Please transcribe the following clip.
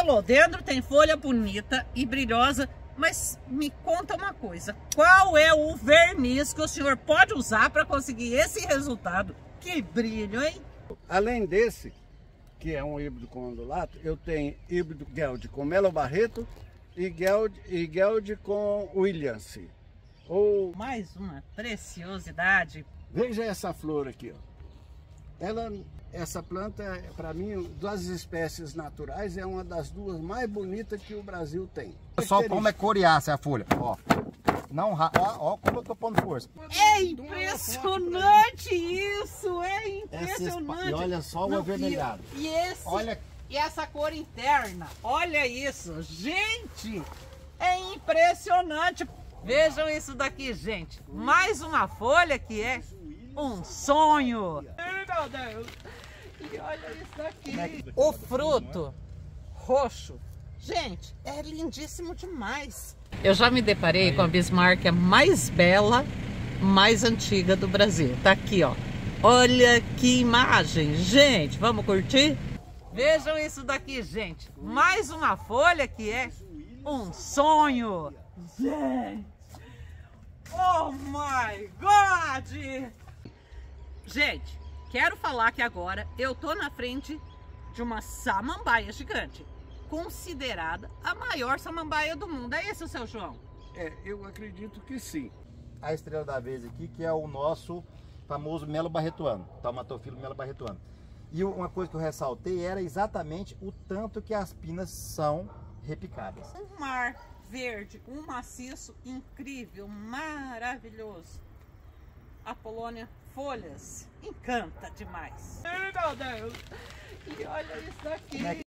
Felodendro tem folha bonita e brilhosa, mas me conta uma coisa, qual é o verniz que o senhor pode usar para conseguir esse resultado? Que brilho, hein? Além desse, que é um híbrido com ondulato, eu tenho híbrido Geld com Melo Barreto e Geld com Williams. Mais uma preciosidade. Veja essa flor aqui, ó. Essa planta, para mim, das espécies naturais, é uma das duas mais bonitas que o Brasil tem. Só como é coriácea a folha, ó. Não, ó como eu tô pondo força. É impressionante isso, é impressionante. E olha só o avermelhado. E essa cor interna, olha isso, gente, é impressionante. Vejam isso daqui, gente, mais uma folha que é um sonho. Meu Deus, e olha isso daqui. O fruto roxo, gente, é lindíssimo demais. Eu já me deparei com a Bismarck mais bela, mais antiga do Brasil. Tá aqui, ó. Olha que imagem, gente. Vamos curtir? Vejam isso daqui, gente. Mais uma folha que é um sonho. Gente. Oh my God! Gente, quero falar que agora eu tô na frente de uma samambaia gigante, considerada a maior samambaia do mundo. É isso, seu João? Eu acredito que sim. A estrela da vez aqui, que é o nosso famoso Melo Barretuano, Taumatophyllum Melo Barretuano. E uma coisa que eu ressaltei era exatamente o tanto que as pinas são repicadas. Um mar verde, um maciço incrível, maravilhoso. A Polônia folhas, encanta demais. Meu Deus! E olha isso daqui.